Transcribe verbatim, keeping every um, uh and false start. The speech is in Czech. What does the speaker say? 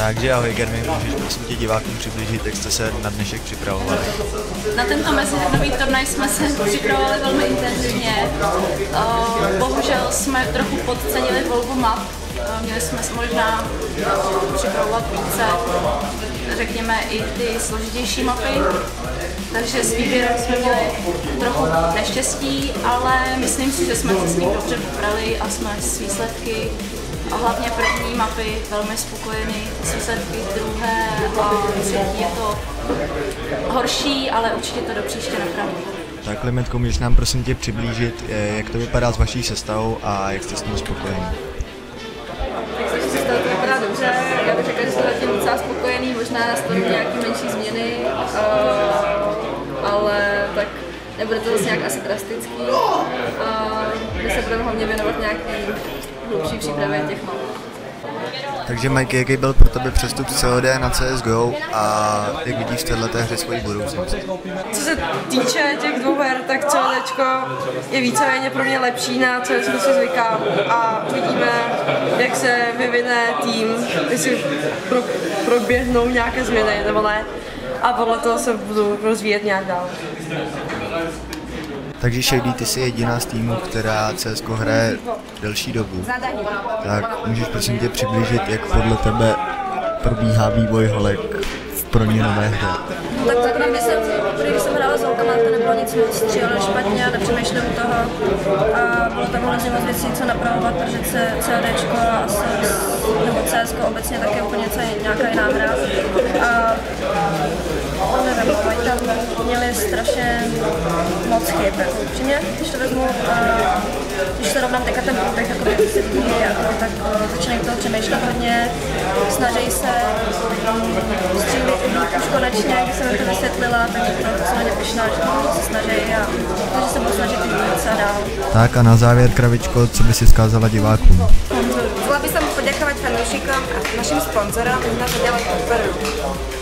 Takže ahoj Germi, můžeš prosím tě divákům přiblížit, jak jste se na dnešek připravovali? Na tento mezinárodní turnaj jsme se připravovali velmi intenzivně. Bohužel jsme trochu podcenili volbu map. Měli jsme se možná připravovat více, řekněme, i ty složitější mapy. Takže s výběrem jsme měli trochu neštěstí, ale myslím si, že jsme se s ním dobře poprali a jsme s výsledky a hlavně první mapy velmi spokojení, s výsledky druhé a třetí je to horší, ale určitě to do příště napraví. Tak Limetko, můžeš nám prosím tě přiblížit, jak to vypadá s vaší sestavou a jak jste s tím spokojení? To vypadá dobře, já bych řekla, že jsem zatím docela spokojený, možná nastaví nějaké menší změny, uh, ale tak nebude to zase nějak asi drastický. Uh, my se budeme hlavně věnovat nějaký hlubší přípravě těch map. Takže Mike, jaký byl pro tebe přestup z C O D na C S G O a jak vidíš v této hře svoji budoucnost? Co se týče těch dvou her, tak CODčko je víceméně pro mě lepší, na co si zvykám a uvidíme, jak se vyvine tým, jestli pro, proběhnou nějaké změny nebo ne a podle toho se budu rozvíjet nějak dál. Takže Shady, ty jsi jediná z týmu, která C S G O hraje delší dobu. Tak můžeš prosím tě přiblížit, jak podle tebe probíhá vývoj holek v pro ně nové hře? Tak tak když jsem, když jsem hrála s holkama, to nebylo nic moc stříleno špatně a nepřemýšlím u toho. A bylo tam hrozně moc věcí, co napravovat, protože CODčko a nebo C S G O obecně také úplně něco, nějaká jiná hra. A nevím, oni tam měli strašně moc chyb, jako upřímně, když to vezmu, a když se rovnám teďka ten průběh, jako by se líbí, tak začínají toho přemýšlet hodně, snaží se střílit už konečně, když jsem to vysvětlila, tak je to docela nepyšná, že se snaží a že se budou snažit víc a dál. Tak a na závěr, Kravičko, co by si vzkázala divákům? Chcela by som poďakovať fanúšikom a našim sponzorom, že nás ďalej podporujú.